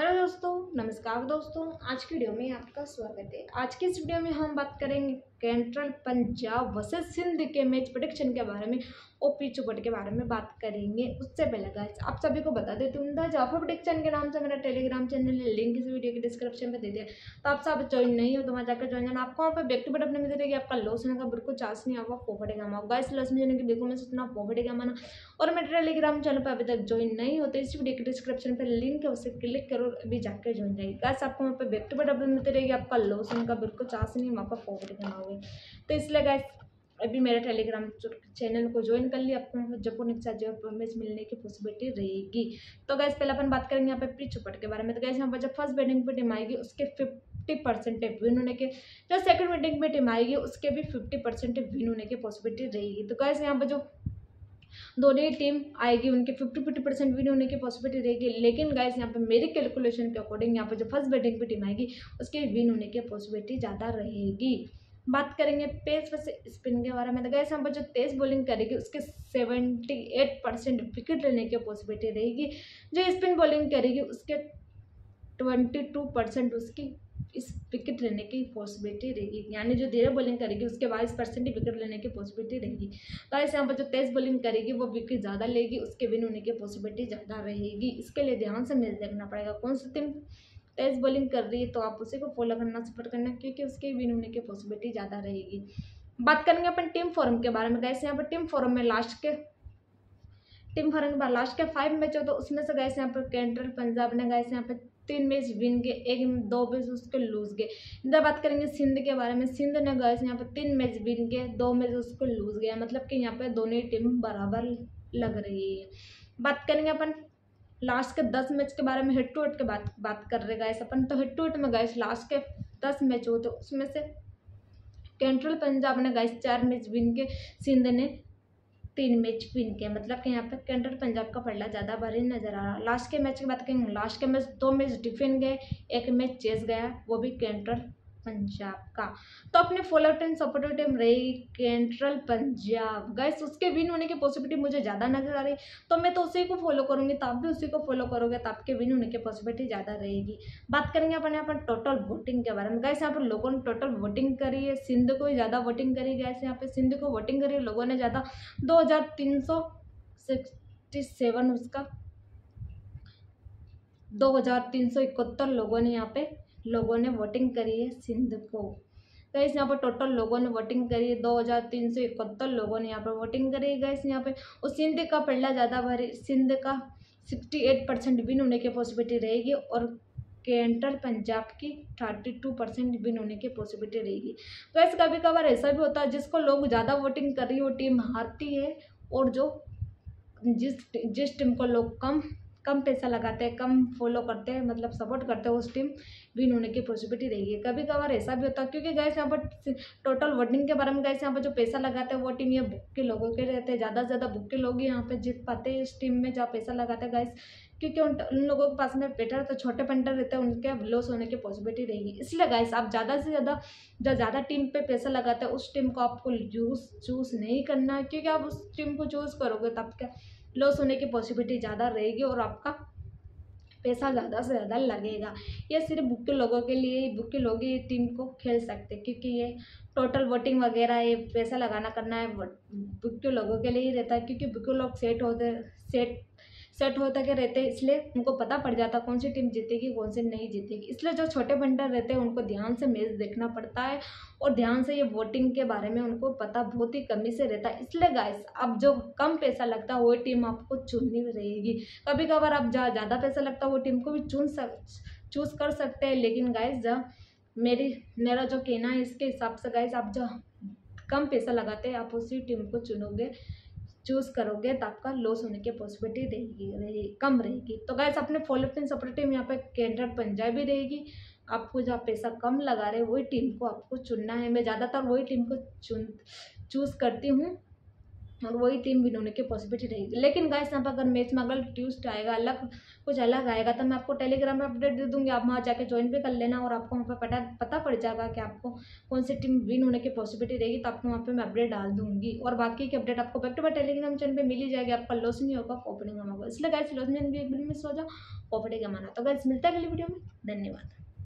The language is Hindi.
हेलो दोस्तों, नमस्कार दोस्तों। आज की वीडियो में आपका स्वागत है। आज की इस वीडियो में हम बात करेंगे सेंट्रल पंजाब वर्सेस सिंध के मैच प्रेडिक्शन के बारे में और पिच के बारे में बात करेंगे। उससे पहले गाइस आप सभी को बता देती हूँ, द जाफर प्रेडिक्शन के नाम से मेरा टेलीग्राम चैनल है, लिंक इस वीडियो के डिस्क्रिप्शन में दे दिया। तो आप सब ज्वाइन नहीं हो तो वहाँ जाकर ज्वाइन करना। आपको वहाँ पर बैक टू बैक अपने में दे देगी। आपका लॉस होने का बिल्कुल चांस नहीं, आपका प्रॉफिट है। गाइस लॉस में जाने की देखो मैं सोचना प्रॉफिट है माना। और मेरे टेलीग्राम चैनल पर अभी तक ज्वाइन नहीं होते, इस वीडियो के डिस्क्रिप्शन पर लिंक है, उसे क्लिक करो, अभी जाकर ज्वाइन जाएगी। गाइस आपको वहाँ पे बैक टू बैक अपडेट मिलती रहेगी। आपका लॉस होने का बिल्कुल चांस नहीं, वहाँ पर प्रॉफिट कमाओगे। तो इसलिए गाइस अभी मेरे टेलीग्राम चैनल को ज्वाइन कर लिया, आपको जब इच्छा जो मैच मिलने की पॉसिबिलिटी रहेगी। तो गैस पहले अपन बात करेंगे यहाँ पे पिच चौपट के बारे में। तो गैस यहाँ पर जब फर्स्ट बैटिंग पे टीम आएगी उसके 50% विन होने के, जो सेकंड बैटिंग पे टीम आएगी उसके भी 50% विन होने की पॉसिबिलिटी रहेगी। तो गैस यहाँ पर जो दोनों ही टीम आएगी उनके 50-50% विन होने की पॉसिबिलिटी रहेगी। लेकिन गाइस यहाँ पे मेरी कैलकुलेशन के अकॉर्डिंग यहाँ पे जो फर्स्ट बैटिंग पे टीम आएगी उसके विन होने की पॉसिबिलिटी ज़्यादा रहेगी। बात करेंगे पेस वैसे स्पिन के बारे में। तो गाइस यहाँ पर जो तेज बॉलिंग करेगी उसके 78% विकेट लेने की पॉसिबिलिटी रहेगी। जो स्पिन बॉलिंग करेगी उसके 22% उसकी इस विकेट लेने की पॉसिबिलिटी रहेगी। यानी जो धीरे बॉलिंग करेगी उसके 22% विकेट लेने की पॉसिबिलिटी रहेगी। गाइस यहाँ पर जो तेज बॉलिंग करेगी वो विकेट ज़्यादा लेगी, उसके विन होने की पॉसिबिलिटी ज़्यादा रहेगी। इसके लिए ध्यान से मैच देखना पड़ेगा, कौन सी टीम तेज बॉलिंग कर रही है तो आप उसी को फॉलो करना, सपोर्ट करना, क्योंकि उसके विन होने की पॉसिबिलिटी ज़्यादा रहेगी। बात करेंगे अपन टीम फॉर्म के बारे में। गाइस यहाँ पर टीम फॉर्म में लास्ट के 5 मैच हो तो उसमें से गाइस यहाँ पर सेंट्रल पंजाब ने गाइस यहाँ पे 3 मैच विन के, 2 मैच उसके लूज गए। इधर बात करेंगे सिंध के बारे में। सिंध ने गाइस यहाँ पे 3 मैच विन के, 2 मैच उसको लूज गया, मतलब कि यहाँ पे दोनों ही टीम बराबर लग रही है। बात करेंगे अपन लास्ट के 10 मैच के बारे में, हेड टू हेड के बात कर रहे गाइस अपन। तो हेड टू हेड में गाइस लास्ट के 10 मैच हो तो उसमें से सेंट्रल पंजाब ने गाइस 4 मैच विन के, सिंध ने 3 मैच विन के, मतलब कि यहाँ पे सेंट्रल पंजाब का पलड़ा ज़्यादा भारी नजर आ रहा। लास्ट के मैच की बात करेंगे, लास्ट के मैच 2 मैच डिफेंड गए, 1 मैच चेस गया, वो भी सेंट्रल पंजाब का। तो अपने फॉलो टीम सपोर्टिव टीम रही सेंट्रल पंजाब। गाइस उसके विन होने की पॉसिबिलिटी मुझे ज़्यादा नजर आ रही, तो मैं तो उसी को फॉलो करूंगी, तो आप भी उसी को फॉलो करोगे तो आपके विन होने की पॉसिबिलिटी ज़्यादा रहेगी। बात करेंगे अपन यहाँ पर टोटल वोटिंग के बारे में। गाइस यहाँ पर लोगों ने टोटल वोटिंग करी है, सिंध को ही ज़्यादा वोटिंग करी। गाइस यहाँ पे सिंध को वोटिंग करी लोगों ने ज़्यादा, 2367 उसका 2371 लोगों ने वोटिंग करी है सिंध को। गाइस यहाँ पर टोटल लोगों ने वोटिंग करी है, 2371 लोगों ने यहाँ पर वोटिंग करी है। गाइस यहाँ पे और सिंध का पलड़ा ज़्यादा भारी, सिंध का 68% विन होने की पॉसिबिलिटी रहेगी और सेंट्रल पंजाब की 32% विन होने की पॉसिबिलिटी रहेगी। गाइस कभी कभार ऐसा भी होता है जिसको लोग ज़्यादा वोटिंग कर रही है वो टीम हारती है, और जो जिस टीम को लोग कम पैसा लगाते हैं, कम फॉलो करते हैं, मतलब सपोर्ट करते हैं, उस टीम विन होने की पॉसिबिलिटी रहेगी। कभी कभार ऐसा भी होता है, क्योंकि गाइस यहाँ पर टोटल वोटिंग के बारे में गाइस यहाँ पर जो पैसा लगाते हैं वो टीम ये भुक्के लोगों के रहते हैं, ज़्यादा से ज़्यादा भुक्के लोग यहाँ पे जीत पाते हैं इस टीम में जहाँ पैसा लगाते हैं गाइस, क्योंकि उन लोगों के पास में बेटर तो छोटे पंटर रहते हैं, उनके लॉस होने की पॉसिबिलिटी रहेगी। इसलिए गाइस आप ज़्यादा से ज़्यादा जो ज़्यादा टीम पे पैसा लगाते हैं उस टीम को आपको चूज़ नहीं करना है, क्योंकि आप उस टीम को चूज़ करोगे तो आपका लॉस होने की पॉसिबिलिटी ज़्यादा रहेगी और आपका पैसा ज़्यादा से ज़्यादा लगेगा। ये सिर्फ भुक्के लोगों के लिए, भुक्के लोग ही टीम को खेल सकते हैं, क्योंकि ये टोटल वोटिंग वगैरह ये पैसा लगाना करना है भुक्के लोगों के लिए ही रहता है, क्योंकि भुक्के लोग सेट होते के रहते हैं, इसलिए उनको पता पड़ जाता कौन सी टीम जीतेगी कौन सी नहीं जीतेगी। इसलिए जो छोटे बंडर रहते हैं उनको ध्यान से मैच देखना पड़ता है और ध्यान से ये वोटिंग के बारे में उनको पता बहुत ही कमी से रहता है। इसलिए गाइस अब जो कम पैसा लगता है वो टीम आपको चुननी रहेगी। कभी कभार आप जहाँ ज़्यादा पैसा लगता है वो टीम को भी चूज़ कर सकते हैं, लेकिन गाइस जहाँ मेरा जो कहना है इसके हिसाब से गाइस आप जो कम पैसा लगाते हैं आप उसी टीम को चूज़ करोगे तो आपका लॉस होने की पॉसिबिलिटी कम रहेगी। तो गाइस अपने फॉलो टीम सपोर्ट टीम यहाँ पे सेंट्रल पंजाब ही रहेगी। आपको जहाँ पैसा कम लगा रहे वही टीम को आपको चुनना है। मैं ज़्यादातर वही टीम को चूज़ करती हूँ और वही टीम विन होने की पॉसिबिलिटी रहेगी। लेकिन गाइस यहाँ पर अगर मैच में अगर ट्विस्ट आएगा, अलग कुछ अलग आएगा, तो मैं आपको टेलीग्राम में अपडेट दे दूँगी, आप वहाँ जाके ज्वाइन भी कर लेना और आपको वहाँ पर पता पड़ जाएगा कि आपको कौन सी टीम विन होने की पॉसिबिलिटी रहेगी, तो आपको वहाँ पर मैं अपडेट डाल दूँगी। और बाकी की अपडेट आपको back to back telegram channel पर मिल ही जाएगी, आपका लॉस नहीं होगा, प्रॉफिट होगा। इसलिए गाइस लॉस में भी मिस हो जाओ, प्रॉफिट का माना। तो गाइस मिलता है अगली वीडियो में, धन्यवाद।